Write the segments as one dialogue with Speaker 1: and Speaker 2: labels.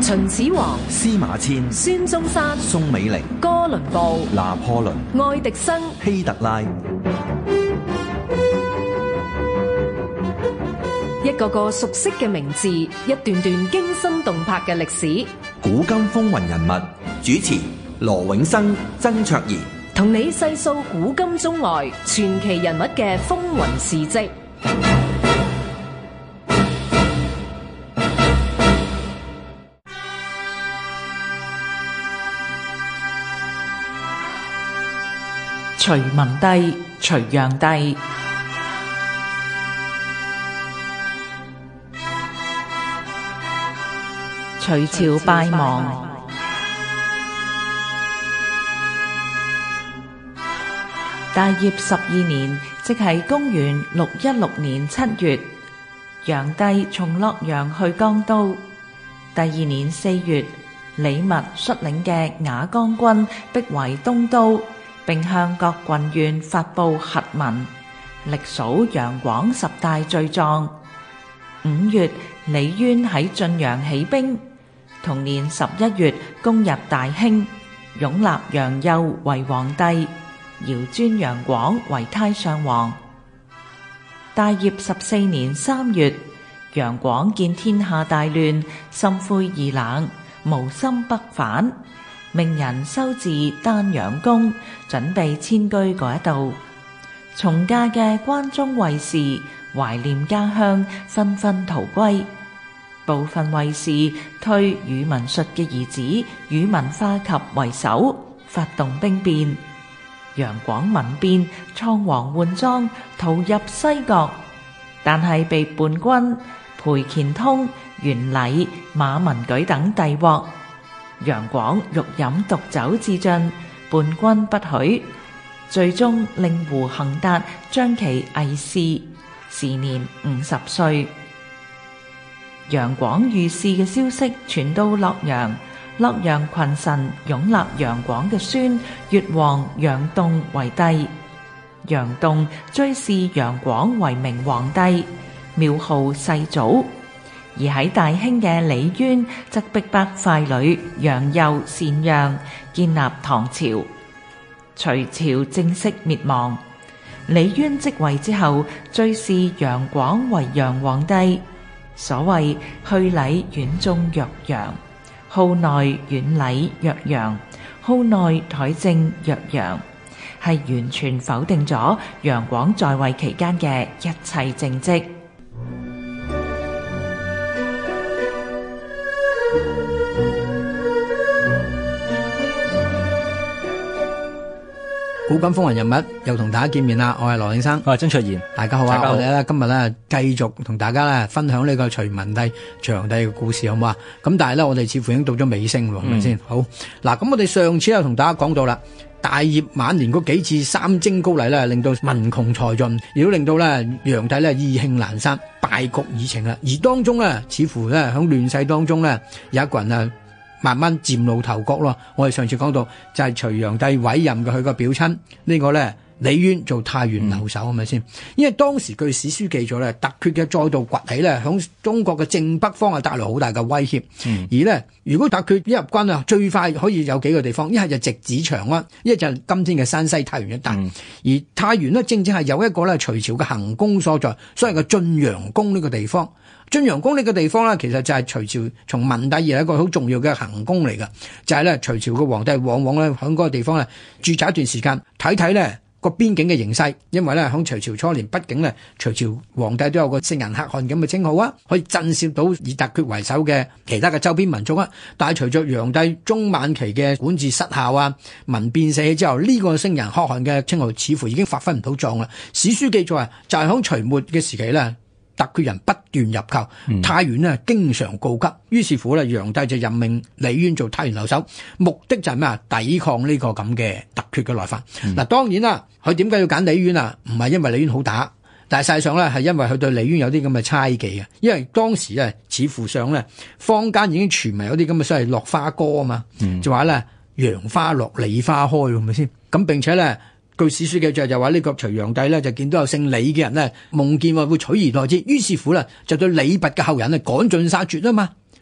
Speaker 1: 秦始皇、
Speaker 2: 司馬遷、
Speaker 1: 孫中山、
Speaker 2: 宋美齡、
Speaker 1: 哥倫布、
Speaker 2: 拿破崙、
Speaker 1: 愛迪生、
Speaker 2: 希特拉，
Speaker 1: 一個個熟悉嘅名字，一段段驚心動魄嘅歷史，
Speaker 2: 古今風雲人物，主持羅永生、曾卓怡，
Speaker 1: 同你細數古今中外傳奇人物嘅風雲事跡。
Speaker 3: 隋文帝隋煬帝，隋朝敗亡。大業12年，即係公元616年7月，煬帝從洛陽去江都。第2年4月，李密率領嘅瓦崗軍逼圍東都，並向各郡縣發布檄文，歷數楊廣10大罪狀。5月，李淵喺晉陽起兵。同年11月，攻入大興，擁立楊佑為皇帝，遙尊楊廣為太上皇。大業14年3月，楊廣見天下大亂，心灰意冷，無心北返，命人修治丹陽宮，準備遷居嗰一度。從駕嘅關中衛士懷念家鄉，紛紛逃歸。部分衛士推宇文述嘅兒子宇文化及為首，發動兵變。楊廣民變，倉皇換裝，逃入西國，但係被叛軍裴虔通、袁禮、馬文舉等逮獲。楊廣欲飲毒酒自盡，叛軍不許，最終令胡恒達將其缢肆，時年50歲。楊廣遇刺嘅消息傳到洛陽，洛陽群臣擁立楊廣嘅孫越王楊棟為帝。楊棟追諡楊廣為明皇帝，廟號世祖。而喺大興嘅李淵則逼迫傀儡楊佑禪讓，建立唐朝。隋朝正式滅亡。李淵即位之後，追諡楊廣為楊皇帝。所謂去禮遠縱若楊，號內遠禮若楊，號內台政若楊，係完全否定咗楊廣在位期間嘅一切政績。
Speaker 4: 古今風雲人物又同大家見面啦，我係羅永生，
Speaker 5: 我係曾卓賢，
Speaker 4: 大家好啊！
Speaker 5: 大家好。
Speaker 4: 我哋咧今日咧繼續同大家咧分享呢個隋文帝、煬帝嘅故事，好唔好啊？咁但係咧我哋似乎已經到咗尾聲咯，係咪先？好嗱，咁我哋上次又同大家講到啦，大業晚年嗰幾次三征高麗咧，令到民窮財盡，亦都令到咧煬帝咧意興闌珊，敗局已成啦。而當中咧，似乎咧喺亂世當中咧，有一個人啊，慢慢嶄露頭角咯。我哋上次講到就係隋煬帝委任嘅佢個表親呢個咧李淵做太原留守，係咪先？因為當時據史書記載咧，突厥嘅再度崛起咧，響中國嘅正北方係帶來好大嘅威脅。而咧，如果突厥一入軍啊，最快可以有幾個地方，一係就直指長安，一係就係今天嘅山西太原一帶。而太原呢，正正係有一個咧隋朝嘅行宮所在，所謂嘅晉陽宮呢個地方。晉陽宮呢個地方咧，其實就係隋朝從文帝而係一個好重要嘅行宮嚟㗎，就係咧隋朝嘅皇帝往往咧喺嗰個地方咧駐紮一段時間，睇睇咧個邊境嘅形勢。因為咧喺隋朝初年，畢竟咧隋朝皇帝都有個聖人可汗咁嘅稱號啊，可以震懾到以突厥為首嘅其他嘅周邊民族啊。但係隨着煬帝中晚期嘅管治失效啊，民變四起之後，呢個聖人可汗嘅稱號似乎已經發揮唔到壯啦。史書記載啊，就係喺隋末嘅時期咧，突厥人不斷入寇，太原呢經常告急，於是乎咧，煬帝就任命李淵做太原留守，目的就係咩啊？抵抗呢個咁嘅突厥嘅來犯。嗱，當然啦，佢點解要揀李淵啊？唔係因為李淵好打，但係實際上咧係因為佢對李淵有啲咁嘅猜忌啊。因為當時咧，似乎上咧，坊間已經傳聞有啲咁嘅所謂落花歌啊嘛，就話咧楊花落，李花開，係咪先？咁並且咧，據史書記載就話呢個隋煬帝咧就見到有姓李嘅人咧夢見話會取而代之，於是乎咧就對李拔嘅後人咧趕盡殺絕啊嘛。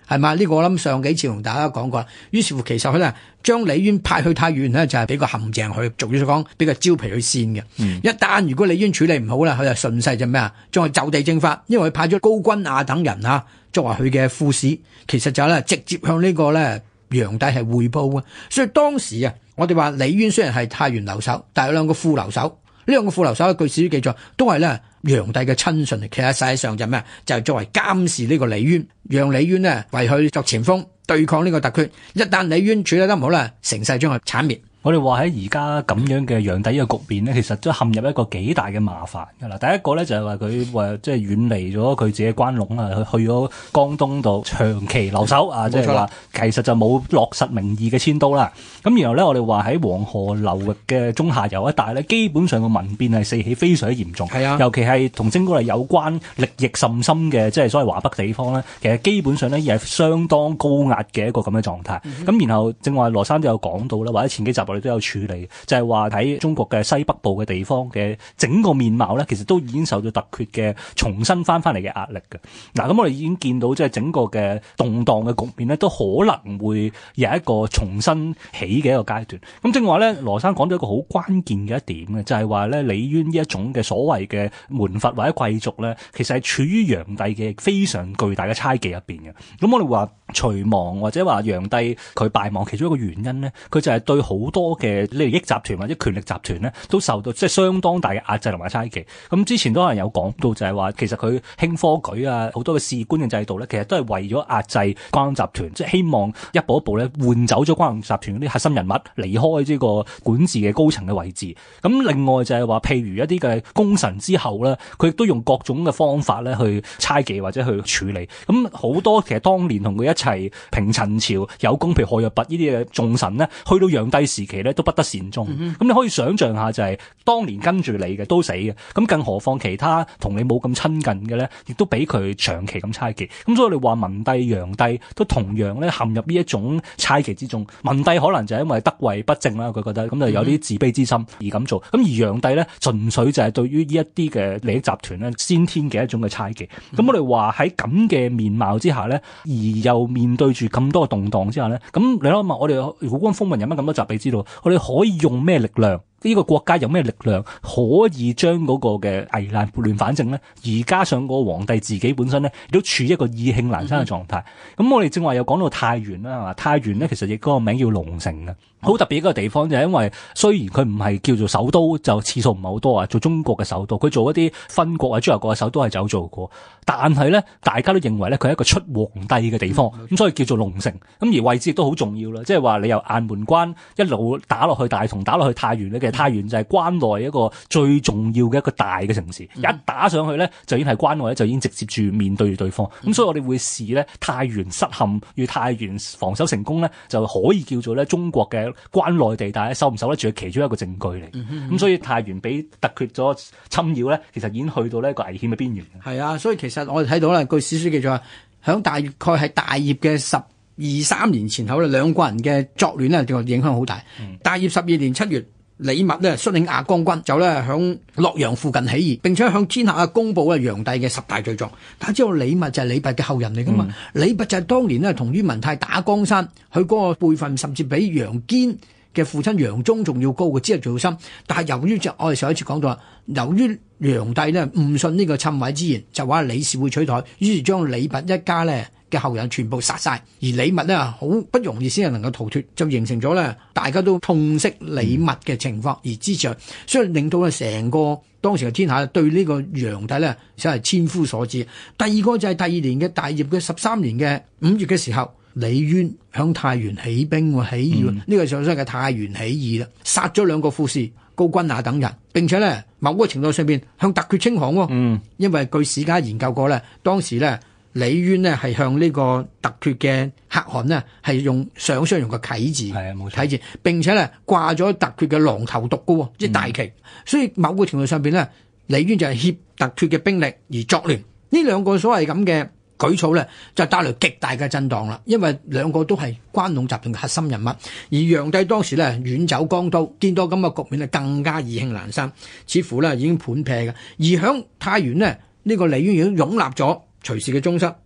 Speaker 4: 係嘛？呢個我諗上幾次同大家講過，於是乎其實佢咧將李淵派去太原呢，就係俾個陷阱佢，俗語所講俾個蕉皮去扇嘅。一旦如果李淵處理唔好咧，佢就順勢就咩啊，將佢就地正法，因為佢派咗高君雅等人啊作為佢嘅副使，其實就咧直接向呢個咧煬帝係匯報嘅。所以當時啊，我哋話李淵雖然係太原留守，但係有兩個副留守，呢兩個副留守據史書記載都係咧煬帝嘅親信嚟，其實實際上就咩啊？就係作為監視呢個李淵，讓李淵呢為佢作前鋒對抗呢個突厥。一旦李淵處理得唔好啦，成世將佢鏟滅。
Speaker 5: 我哋話喺而家咁樣嘅煬帝呢個局面呢，其實都陷入一個幾大嘅麻煩㗎啦。第一個呢，就係話佢話即係遠離咗佢自己關隴啊，去咗江東度長期留守啊，即係話其實就冇落實民意嘅遷都啦。咁然後呢，我哋話喺黃河流域嘅中下游一帶呢，基本上個民變係四起非常之嚴重。係啊，尤其係同征討有關、力役甚深嘅，即係所謂華北地方呢，其實基本上呢，亦係相當高壓嘅一個咁嘅狀態。咁然後正話羅生都有講到啦，或者前幾集我哋都有處理，就係話喺中國嘅西北部嘅地方嘅整個面貌咧，其實都已經受到突厥嘅重新翻嚟嘅壓力嘅。嗱，咁我哋已經見到即係整個嘅動盪嘅局面咧，都可能會有一個重新起嘅一個階段。咁正話咧，羅生講到一個好關鍵嘅一點嘅，就係話咧李淵呢一種嘅所謂嘅門閥或者貴族咧，其實係處於煬帝嘅非常巨大嘅猜忌入邊嘅。咁我哋話隋亡或者話煬帝佢敗亡其中一個原因咧，佢就係對好多嘅利益集團或者權力集團咧，都受到即係相當大嘅壓制同埋猜忌。咁之前都有人有講到，就係話其實佢興科舉啊，好多嘅士官嘅制度咧，其實都係為咗壓制關隴集團，即係希望一步一步咧換走咗關隴集團嗰啲核心人物，離開呢個管治嘅高層嘅位置。咁另外就係話，譬如一啲嘅功臣之後咧，佢亦都用各種嘅方法咧去猜忌或者去處理。咁好多其實當年同佢一齊平陳朝有功，譬如賀若弼呢啲嘅重臣咧，去到煬帝時期咧都不得善終。咁你可以想象下，就係當年跟住你嘅都死嘅，咁更何況其他同你冇咁親近嘅咧，亦都俾佢長期咁猜忌。咁所以我哋話文帝、煬帝都同樣咧陷入呢一種猜忌之中。文帝可能就係因為得位不正啦，佢覺得咁就有啲自卑之心而咁做。咁而煬帝咧，純粹就係對於呢一啲嘅利益集團咧先天嘅一種嘅猜忌。咁我哋話喺咁嘅面貌之下咧，而又面對住咁多嘅動盪之下咧，咁你諗下，我哋古今風雲有乜咁多集你知道，我哋可以用咩力量？呢個國家有咩力量可以將嗰個嘅危難撥亂反正咧？而加上個皇帝自己本身咧，亦都處於一個意興闌珊嘅狀態。咁我哋正話有講到太原啦，係嘛？太原咧其實亦嗰個名叫龍城嘅，好特別一個地方就係因為雖然佢唔係叫做首都，就次數唔係好多啊，做中國嘅首都，佢做一啲分國啊、諸侯國嘅首都係有做過，但係咧大家都認為咧佢係一個出皇帝嘅地方，咁所以叫做龍城。咁而位置亦都好重要啦，即係話你由雁門關一路打落去大同，打落去太原咧嘅。太原就係關內一個最重要嘅一個大嘅城市，一打上去咧就已經係關內咧就已經直接住面對住對方。咁所以我哋會視咧太原失陷與太原防守成功咧，就可以叫做咧中國嘅關內地帶守唔守得住其中一個證據嚟。咁所以太原俾突厥咗侵擾咧，其實已經去到呢一個危險嘅邊緣。係
Speaker 4: 啊，所以其實我哋睇到咧，據史書記載，響大概係大業嘅12-13年前後咧，兩個人嘅作亂咧，就影響好大。大業12年7月。李密咧率領亞光軍就咧響洛陽附近起義，並且向天下公佈煬帝嘅10大罪狀。大家知道李密就係李弼嘅後人嚟噶嘛？李弼就係當年咧同于文泰打江山，佢嗰個輩分甚至比楊堅嘅父親楊忠仲要高嘅，資歷仲要深。但係由於我哋上一次講到啦，由於煬帝呢誤信呢個谶毀之言，就話李氏會取代，於是將李弼一家呢嘅後人全部殺晒，而李密呢好不容易先係能夠逃脫，就形成咗呢大家都痛惜李密嘅情況而支持佢，所以令到呢成個當時嘅天下對呢個煬帝呢真係千夫所指。第二個就係第二年嘅大業嘅13年嘅5月嘅時候，李淵向太原起兵起義，呢個上身嘅太原起義啦，殺咗2個副使高君雅等人，並且呢某個程度上邊向突厥稱降。因為據史家研究過呢，當時呢李淵呢係向呢個突厥嘅可汗呢係用上雙用個啟字，啟字，並且呢掛咗突厥嘅狼頭鐸嘅，即係大旗。所以某個程度上邊呢，李淵就係協突厥嘅兵力而作亂。呢2個所謂咁嘅舉措呢，就帶來極大嘅震盪啦。因為2個都係關隴集團嘅核心人物，而煬帝當時呢遠走江都，見到咁嘅局面呢更加意興闌珊，似乎呢已經盤劈嘅。而響太原呢，呢個李淵已經擁立咗隨氏嘅宗室，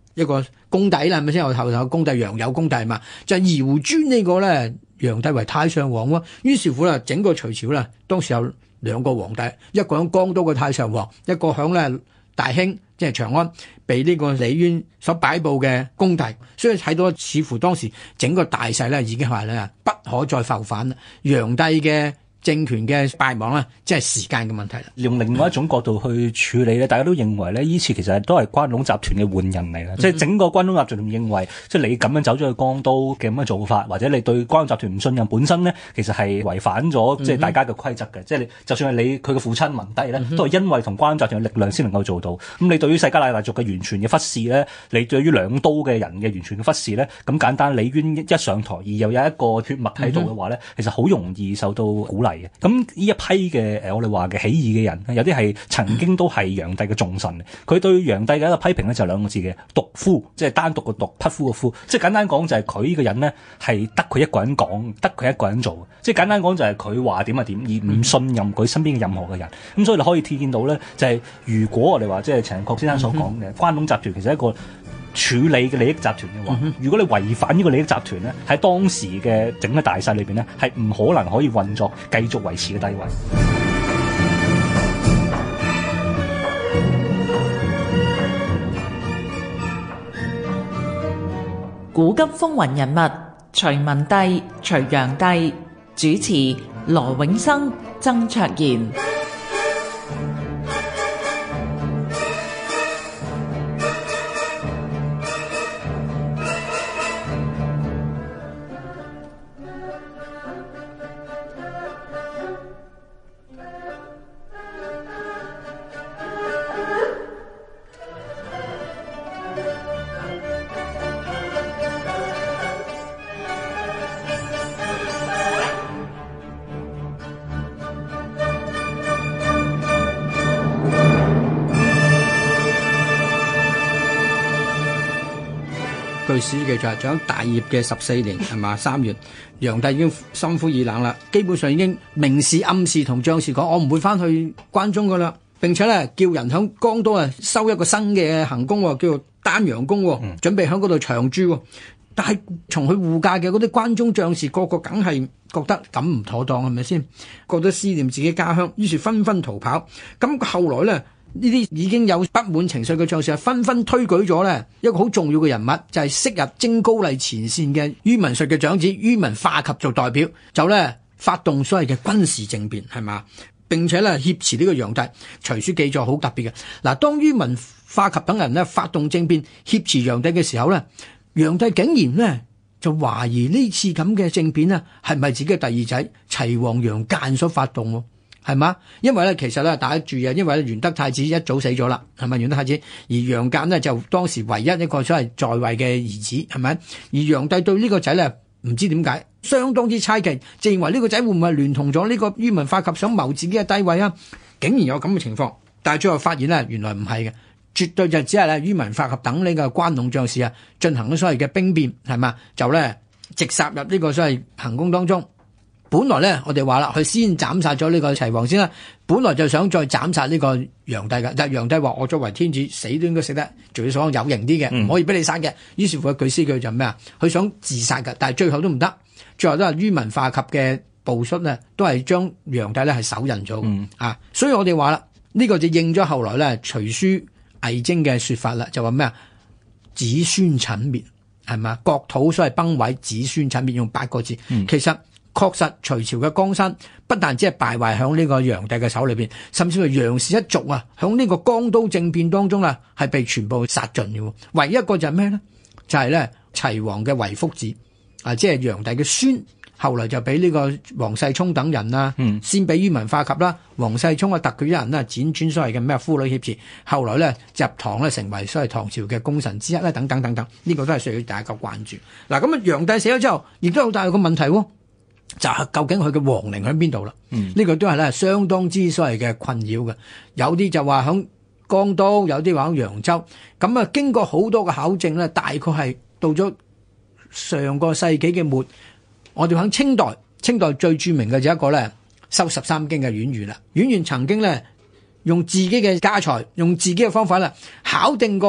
Speaker 4: 一個公帝啦，係咪先？我頭公帝楊有公帝嘛，就遙尊呢個咧楊帝為太上皇喎。於是乎啦，整個隋朝啦，當時有兩個皇帝，一個響江都嘅太上皇，一個響咧大興即係長安被呢個李淵所擺佈嘅公帝，所以睇到似乎當時整個大勢咧已經係咧不可再復返啦。楊帝嘅政權嘅敗亡啦，即係時間嘅問題啦。
Speaker 5: 用另外一種角度去處理咧，大家都認為咧，呢次其實都係關隴集團嘅換人嚟嘅，即係整個關隴集團認為，即係你咁樣走咗去江都嘅咁嘅做法，或者你對關隴集團唔信任本身咧，其實係違反咗即係大家嘅規則嘅。即係你就算係你佢嘅父親文帝咧，都係因為同關隴集團嘅力量先能夠做到。咁你對於世家大族嘅完全嘅忽視咧，你對於兩都嘅人嘅完全嘅忽視咧，咁簡單李淵一上台而又有一個血脈喺度嘅話咧，其實好容易受到鼓勵嘅。咁呢一批嘅我哋話嘅起義嘅人，有啲係曾經都係楊帝嘅重臣。佢對楊帝嘅一個批評咧就係兩個字嘅獨夫，即係單獨嘅獨，匹夫嘅夫。即係簡單講就係佢呢個人呢係得佢一個人講，得佢一個人做。即係簡單講就係佢話點就點，而唔信任佢身邊嘅任何嘅人。咁所以你可以見到咧，就係如果我哋話即係陳寅恪先生所講嘅關隴集團其實係一個處理嘅利益集團嘅話，如果你違反呢個利益集團咧，喺當時嘅整個大勢裏邊咧，係唔可能可以運作繼續維持嘅地位。
Speaker 3: 古今風雲人物，隋文帝、隋煬帝，主持羅永生、曾卓賢。
Speaker 4: 據史記載，仲有大業嘅14年係嘛3月，楊帝已經心灰意冷啦，基本上已經明示暗示同將士講，我唔會翻去關中噶啦。並且咧叫人響江都啊收一個新嘅行宮，叫做丹陽宮，準備響嗰度長駐。但係從佢護駕嘅嗰啲關中將士，個個梗係覺得咁唔妥當，係咪先？覺得思念自己家鄉，於是紛紛逃跑。咁後來咧，呢啲已經有不滿情緒嘅將士，紛紛推舉咗咧一個好重要嘅人物，就係昔日征高麗前線嘅于文術嘅長子于文化及做代表，就咧發動所謂嘅軍事政變，係嘛？並且咧挾持呢個楊帝。隋書記載好特別嘅，嗱，當于文化及等人咧發動政變挾持楊帝嘅時候咧，楊帝竟然咧就懷疑呢次咁嘅政變咧係咪自己嘅第二仔齊王楊諫所發動喎？係嘛？因為咧，其實咧，大家注意啊，因為元德太子一早死咗啦，係咪？元德太子，而楊諫呢，就當時唯一一個所謂在位嘅兒子，係咪？而楊帝對呢個仔咧，唔知點解相當之猜忌，就認為呢個仔會唔會聯同咗呢個于文化及想謀自己嘅帝位啊？竟然有咁嘅情況，但係最後發現呢，原來唔係嘅，絕對就只係咧于文化及等呢個關隴將士啊，進行咗所謂嘅兵變，係嘛？就咧直殺入呢個所謂行宮當中。本來咧，我哋話啦，佢先斬殺咗呢個齊王先啦。本來就想再斬殺呢個楊帝嘅，但係楊帝話：我作為天子，死都應該死得，仲要想有型啲嘅，唔可以俾你殺嘅。於是乎，佢據詩句就咩啊？佢想自殺嘅，但係最後都唔得，最後都係于文化及嘅部屬呢，都係將楊帝咧係手刃咗啊！所以我哋話啦，呢個就應咗後來咧隋書魏徵嘅說法啦，就話咩啊？子孫軫滅係嘛？國土所謂崩毀，子孫軫滅，用8個字，其實。確實，隋朝嘅江山不但只係敗壞喺呢個楊帝嘅手裏邊，甚至係楊氏一族啊，喺呢個江都政變當中啊，係被全部殺盡嘅。唯一一個就係咩呢？就係咧齊王嘅遺腹子啊，即係楊帝嘅孫，後來就俾呢個王世充等人啊，先俾于文化及啦，王世充啊特佢一人啦，輾轉所謂嘅咩夫女挾持，後來咧入唐咧成為所謂唐朝嘅功臣之一咧，等等等等，呢個都係需要大家關注。嗱，咁啊楊帝死咗之後，亦都好大個問題喎。就係究竟佢嘅皇陵喺邊度啦？呢個都係咧相當之所謂嘅困擾嘅。有啲就話響江都，有啲話響揚州。咁啊，經過好多嘅考證咧，大概係到咗上個世紀嘅末，我哋響清代最著名嘅就一個咧修13經嘅阮元啦。阮元曾經咧用自己嘅家財，用自己嘅方法啦，考定過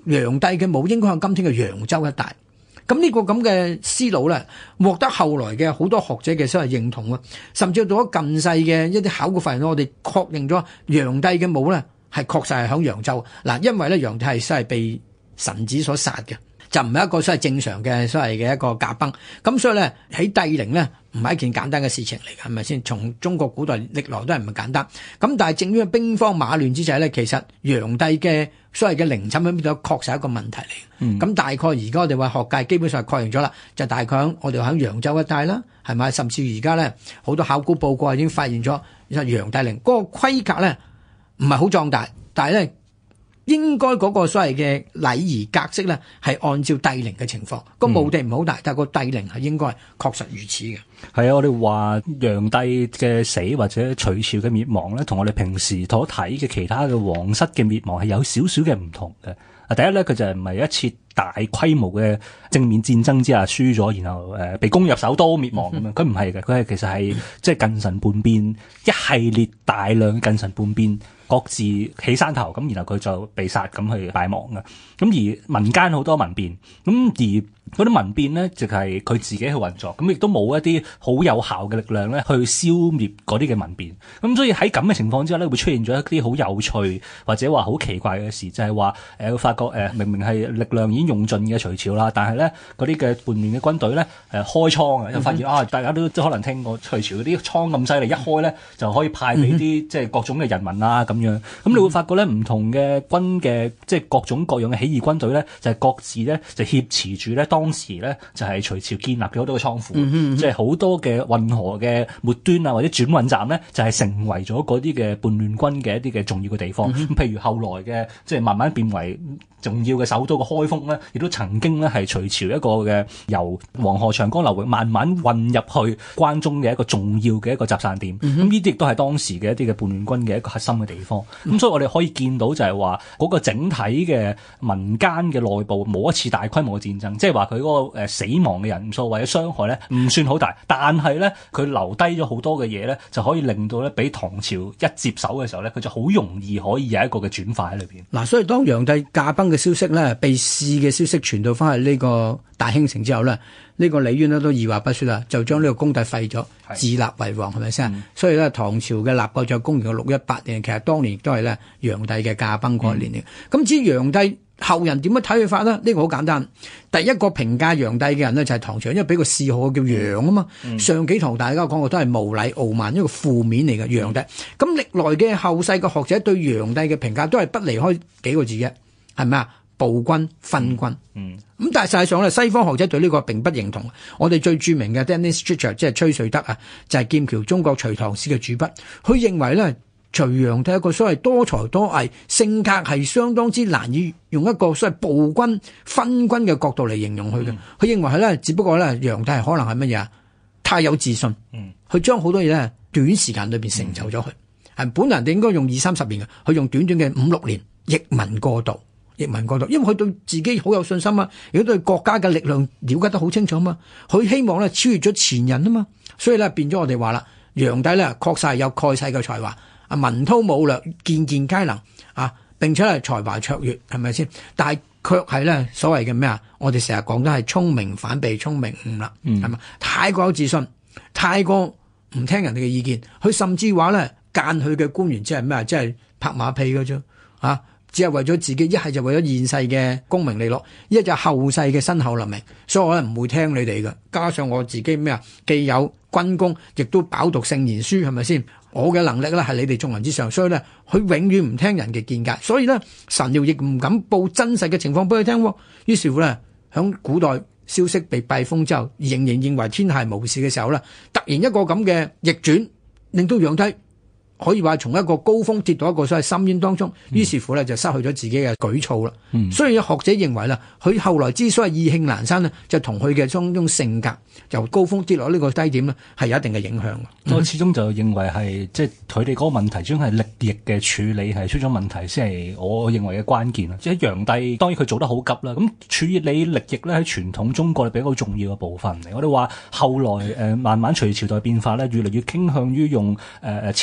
Speaker 4: 煬帝嘅墓應該喺今天嘅揚州一帶。咁呢個咁嘅思路咧，獲得後來嘅好多學者嘅所謂認同啊，甚至到咗近世嘅一啲考古發現，我哋確認咗煬帝嘅墓咧係確實係喺揚州。嗱，因為咧煬帝係真係被臣子所殺嘅，就唔係一個所謂正常嘅所謂嘅一個駕崩。咁所以咧喺帝陵咧唔係一件簡單嘅事情嚟嘅，係咪先？從中國古代歷來都係唔係簡單。咁但係正於兵荒馬亂之際咧，其實煬帝嘅所謂嘅陵寢喺邊度，確實係一個問題嚟。咁大概而家我哋話學界基本上係確認咗啦，就大概我哋喺揚州一帶啦，係咪？甚至而家咧好多考古報告已經發現咗，煬帝陵嗰個規格咧唔係好壯大，但係咧應該嗰個所謂嘅禮儀格式咧係按照帝陵嘅情況。個墓地唔好大，但係個帝陵係應該係確實如此嘅。
Speaker 5: 係啊，我哋話煬帝嘅死或者隋朝嘅滅亡咧，同我哋平時所睇嘅其他嘅皇室嘅滅亡係有少少嘅唔同嘅。第一咧，佢就係唔係一次大規模嘅正面戰爭之下輸咗，然後被攻入首都滅亡咁樣。佢唔係嘅，佢係其實係即係近臣叛變，一系列大量近臣叛變，各自起山頭咁，然後佢就被殺咁去敗亡嘅。咁而民間好多民變，咁而嗰啲民變呢，就係佢自己去運作，咁亦都冇一啲好有效嘅力量咧去消滅嗰啲嘅民變。咁所以喺咁嘅情況之下咧，會出現咗一啲好有趣或者話好奇怪嘅事，就係話發覺明明係力量已經用盡嘅隋朝啦，但係咧嗰啲嘅叛亂嘅軍隊咧開倉啊，又發現大家都可能聽過隋朝嗰啲倉咁犀利，一開咧就可以派俾啲即係各種嘅人民啊咁樣。咁你會發覺咧唔同嘅軍嘅即係各種各樣嘅起義軍隊咧，就係各自咧就挾持住咧當時咧就係隋朝建立嘅好多嘅倉庫，即係好多嘅運河嘅末端啊或者轉運站咧，就係成為咗嗰啲嘅叛亂軍嘅一啲嘅重要嘅地方。咁譬如後來嘅即係慢慢變為重要嘅首都嘅開封咧，亦都曾經咧係隋朝一個嘅由黃河長江流域慢慢運入去關中嘅一個重要嘅一個集散點。咁呢啲亦都係當時嘅一啲嘅叛亂軍嘅一個核心嘅地方。咁所以我哋可以見到就係話嗰個整體嘅民間嘅內部冇一次大規模嘅戰爭，即係話佢嗰個死亡嘅人數或者傷害咧唔算好大，但係咧佢留低咗好多嘅嘢咧，就可以令到咧俾唐朝一接手嘅時候咧，佢就好容易可以有一個嘅轉化喺裏邊。
Speaker 4: 嗱，所以當煬帝駕崩嘅消息咧，被弒嘅消息傳到翻去呢個大興城之後咧，呢個李淵咧都二話不說啦，就將呢個公帝廢咗，自立為王，係咪先？所以咧唐朝嘅立國就公元嘅618年，其實當年亦都係咧煬帝嘅駕崩嗰一年嘅。咁至於煬帝後人點樣睇佢法呢？呢個好簡單，第一個評價煬帝嘅人呢，就係唐朝，因為俾個諡號叫楊啊嘛。上幾堂大家講過都係無禮傲慢，一個負面嚟嘅煬帝。咁歷來嘅後世嘅學者對煬帝嘅評價都係不離開幾個字嘅，係咪啊？暴君、昏君。咁但係實際上咧，西方學者對呢個並不認同。我哋最著名嘅 Dennis Church 即係崔瑞德啊，就係劍橋中國隋唐史嘅主筆，佢認為咧，隋煬帝係一個所謂多才多藝，性格係相當之難以用一個所謂暴君、昏君嘅角度嚟形容佢嘅。佢認為係咧，只不過咧，煬帝係可能係乜嘢啊？太有自信，佢將好多嘢咧短時間裏邊成就咗佢。係本來人哋應該用20-30年嘅，佢用短短嘅5-6年譯文過渡。譯文過渡，因為佢對自己好有信心啊，亦都對國家嘅力量了解得好清楚啊嘛，佢希望咧超越咗前人啊嘛，所以咧變咗我哋話啦，煬帝咧確實係有蓋世嘅才華，啊文韜武略，件件皆能啊，並且係才華卓越，係咪先？但係卻係咧所謂嘅咩啊？我哋成日講都係聰明反被聰明誤啦，係嘛？太過有自信，太過唔聽人哋嘅意見，佢甚至話咧諫佢嘅官員即係咩啊？即係拍馬屁嘅啫啊！只係為咗自己，一係就為咗現世嘅功名利祿，一就後世嘅身後立命，所以我咧唔會聽你哋嘅。加上我自己咩啊，既有軍功，亦都飽讀聖賢書，係咪先？我嘅能力咧係你哋眾人之上，所以咧佢永遠唔聽人嘅見解，所以咧臣僚亦唔敢報真實嘅情況俾佢聽。於是乎咧，響古代消息被閉封之後，仍然認為天下無事嘅時候咧，突然一個咁嘅逆轉，令到煬帝可以話從一個高峰跌到一個所謂深淵當中，於是乎咧就失去咗自己嘅舉措啦。所以學者認為啦，佢後來之所以意興闌珊呢，就同佢嘅種性格由高峰跌落呢個低點呢，係有一定嘅影響。
Speaker 5: 我始終就認為係即係佢哋嗰個問題，主要係歷役嘅處理係出咗問題，先係我認為嘅關鍵啦。即係煬帝當然佢做得好急啦，咁處理歷役咧喺傳統中國係比較重要嘅部分嚟。我哋話後來慢慢隨朝代變化咧，越嚟越傾向於用錢幣啊。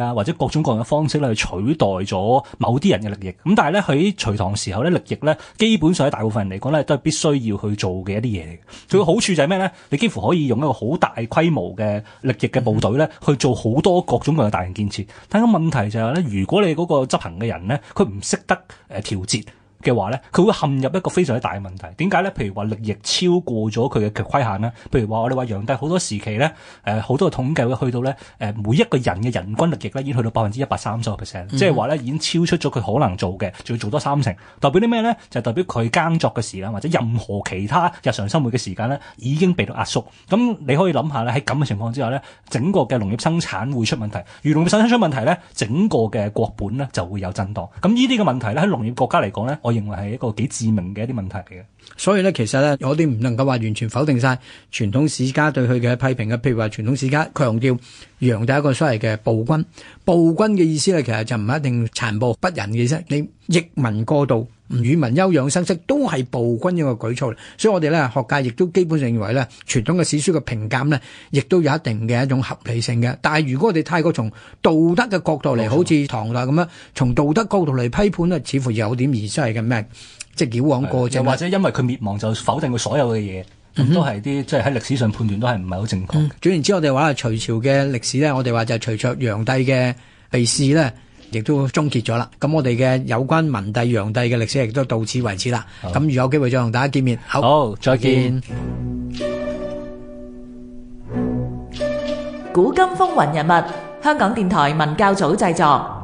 Speaker 5: 啦，或者各種各樣嘅方式咧去取代咗某啲人嘅力役。咁但係咧喺隋唐時候咧，力役咧基本上喺大部分人嚟講咧都係必須要去做嘅一啲嘢嚟嘅。佢個好處就係咩咧？你幾乎可以用一個好大規模嘅力役嘅部隊咧去做好多各種各樣嘅大型建設。但係個問題就係咧，如果你嗰個執行嘅人咧，佢唔識得調節嘅話咧，佢會陷入一個非常之大嘅問題。點解咧？譬如話力役超過咗佢嘅規限咧，譬如話我哋話楊帝好多時期咧，好多嘅統計會去到咧，每一個人嘅人均力役咧已經去到130%，即係話咧已經超出咗佢可能做嘅，仲要做多30%。代表啲咩咧？就係代表佢耕作嘅時間或者任何其他日常生活嘅時間咧，已經被到壓縮。咁你可以諗下咧，喺咁嘅情況之下咧，整個嘅農業生產會出問題。而農業生產出問題咧，整個嘅國本咧就會有震盪。咁呢啲嘅問題咧喺農業國家嚟講咧，我認為係一個幾致命嘅一啲問題嚟嘅。
Speaker 4: 所以咧，其實咧，有啲唔能夠話完全否定晒傳統史家對佢嘅批評嘅。譬如話，傳統史家強調楊帝一個所謂嘅暴君，暴君嘅意思咧，其實就唔係一定殘暴不仁嘅啫。你逆民過度、與民休養生息，都係暴君一個舉措。所以我哋咧學界亦都基本上認為咧，傳統嘅史書嘅評鑑咧，亦都有一定嘅一種合理性嘅。但係如果我哋太過從道德嘅角度嚟，好似唐代咁樣，從道德角度嚟批判咧，似乎有點兒真係嘅咩？即係矯枉過正，
Speaker 5: 或者因為佢滅亡就否定佢所有嘅嘢，咁都係啲即係喺歷史上判斷都係唔係好正確。
Speaker 4: 總言之，我哋話隋朝嘅歷史咧，我哋話就係隨着楊帝嘅被弒咧，亦都終結咗啦。咁我哋嘅有關文帝、楊帝嘅歷史亦都到此為止啦。咁如有機會再同大家見面，
Speaker 5: 好，再見。
Speaker 3: 古今風雲人物，香港電台文教組製作。